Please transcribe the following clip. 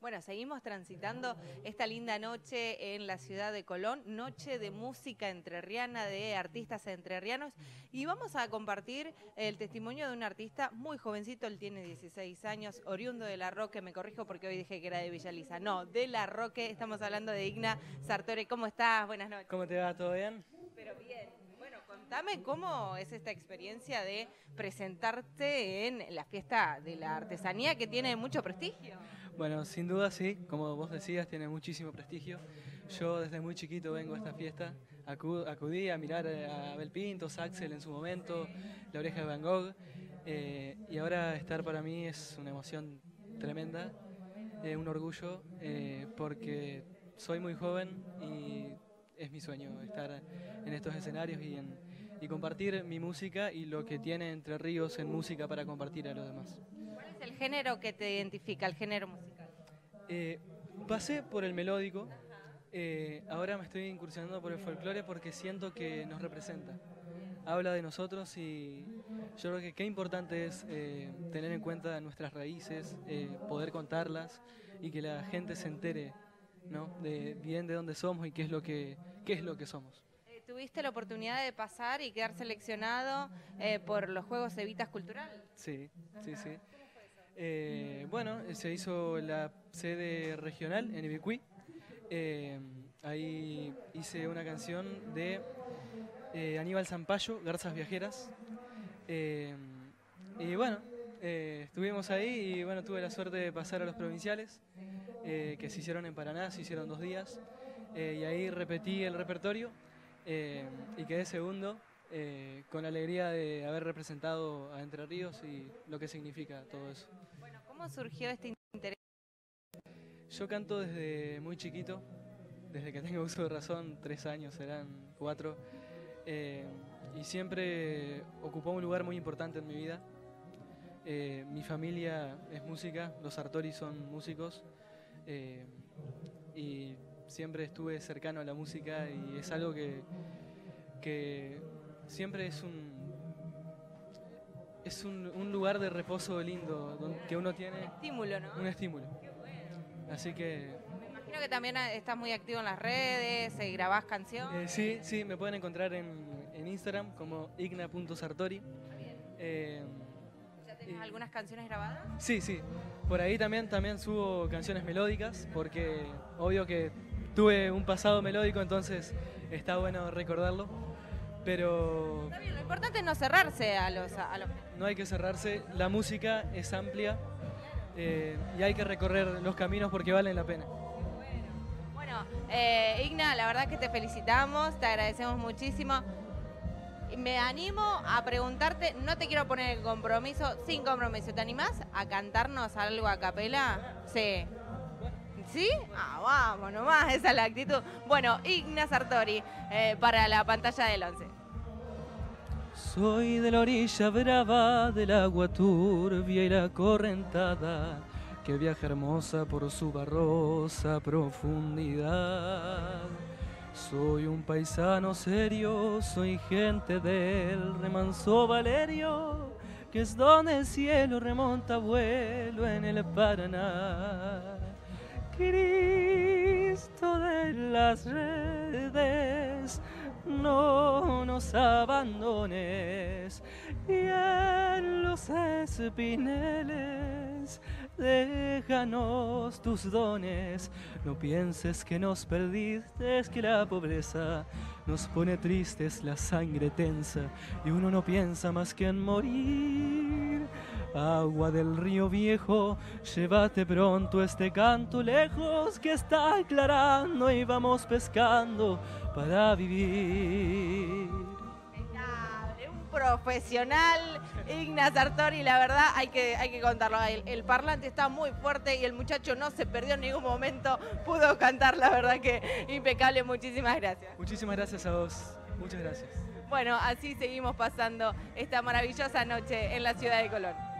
Bueno, seguimos transitando esta linda noche en la ciudad de Colón, noche de música entrerriana, de artistas entrerrianos, y vamos a compartir el testimonio de un artista muy jovencito, él tiene 16 años, oriundo de La Roque, me corrijo porque hoy dije que era de Villa Lisa, no, de La Roque, estamos hablando de Igna Sartori. ¿Cómo estás? Buenas noches. ¿Cómo te va? ¿Todo bien? Pero bien. Bueno, contame cómo es esta experiencia de presentarte en la fiesta de la artesanía que tiene mucho prestigio. Bueno, sin duda sí, como vos decías, tiene muchísimo prestigio. Yo desde muy chiquito vengo a esta fiesta, acudí a mirar a Abel Pintos, Axel en su momento, La Oreja de Van Gogh, y ahora estar para mí es una emoción tremenda, un orgullo, porque soy muy joven y es mi sueño estar en estos escenarios y compartir mi música y lo que tiene Entre Ríos en música para compartir a los demás. ¿Cuál es el género que te identifica, el género musical? Pasé por el melódico, ahora me estoy incursionando por el folclore porque siento que nos representa. Habla de nosotros y yo creo que qué importante es tener en cuenta nuestras raíces, poder contarlas y que la gente se entere, ¿no? de dónde somos y qué es lo que somos. ¿Tuviste la oportunidad de pasar y quedar seleccionado por los Juegos Evitas Cultural? Sí, sí, sí. Bueno, se hizo la sede regional en Ibicuí. Ahí hice una canción de Aníbal Zampayo, Garzas Viajeras. Y bueno, estuvimos ahí y bueno, tuve la suerte de pasar a los provinciales, que se hicieron en Paraná, se hicieron 2 días. Y ahí repetí el repertorio y quedé segundo, con la alegría de haber representado a Entre Ríos y lo que significa todo eso. Bueno, ¿cómo surgió este interés? Yo canto desde muy chiquito, desde que tengo uso de razón, 3 años, serán 4, y siempre ocupó un lugar muy importante en mi vida. Mi familia es música, los Sartori son músicos, y siempre estuve cercano a la música y es algo que siempre es un lugar de reposo lindo, que uno tiene... Un estímulo, ¿no? Un estímulo. Qué bueno. Así que... Me imagino que también estás muy activo en las redes, grabás canciones. Sí, me pueden encontrar en Instagram como igna.sartori. ¿Ya tenés algunas canciones grabadas? Sí. Por ahí también subo canciones melódicas, porque obvio que tuve un pasado melódico, entonces está bueno recordarlo. Pero Está bien, lo importante es no cerrarse a los... no hay que cerrarse, la música es amplia y hay que recorrer los caminos porque valen la pena. Bueno, Igna, la verdad que te felicitamos, te agradecemos muchísimo. Me animo a preguntarte, no te quiero poner en compromiso, sin compromiso, ¿te animás a cantarnos algo a capela? Sí. ¿Sí? Vamos nomás, esa es la actitud. Bueno, Igna Sartori, para la pantalla del 11. Soy de la orilla brava del agua turbia y la correntada que viaja hermosa por su barrosa profundidad. Soy un paisano serio, soy gente del remanso Valerio, que es donde el cielo remonta vuelo en el Paraná. Cristo de las redes, no nos abandones, y en los espineles déjanos tus dones. No pienses que nos perdiste, que la pobreza nos pone tristes, la sangre tensa y uno no piensa más que en morir. Agua del río viejo, llévate pronto este canto lejos que está aclarando y vamos pescando para vivir. Impecable, un profesional, Igna Sartori, la verdad hay que contarlo. El parlante está muy fuerte y el muchacho no se perdió en ningún momento, pudo cantar, la verdad que impecable, muchísimas gracias. Muchísimas gracias a vos, muchas gracias. Bueno, así seguimos pasando esta maravillosa noche en la ciudad de Colón.